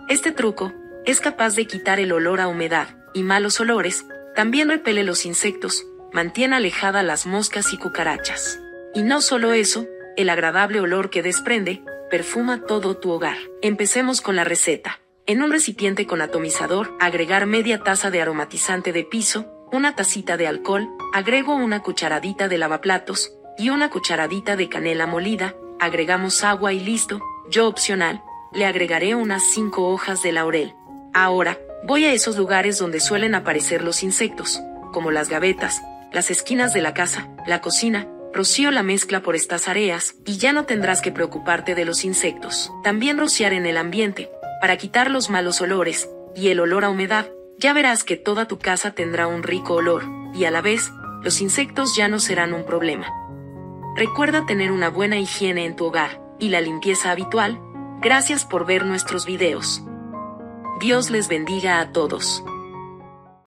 Este truco es capaz de quitar el olor a humedad y malos olores, también repele los insectos, mantiene alejadas las moscas y cucarachas. Y no solo eso, el agradable olor que desprende, perfuma todo tu hogar. Empecemos con la receta. En un recipiente con atomizador, agregar media taza de aromatizante de piso, una tacita de alcohol, agrego una cucharadita de lavaplatos y una cucharadita de canela molida, agregamos agua y listo. Yo opcional, le agregaré unas 5 hojas de laurel. Ahora, voy a esos lugares donde suelen aparecer los insectos, como las gavetas, las esquinas de la casa, la cocina, rocío la mezcla por estas áreas y ya no tendrás que preocuparte de los insectos. También rociar en el ambiente, para quitar los malos olores y el olor a humedad, ya verás que toda tu casa tendrá un rico olor, y a la vez, los insectos ya no serán un problema. Recuerda tener una buena higiene en tu hogar y la limpieza habitual. Gracias por ver nuestros videos. Dios les bendiga a todos.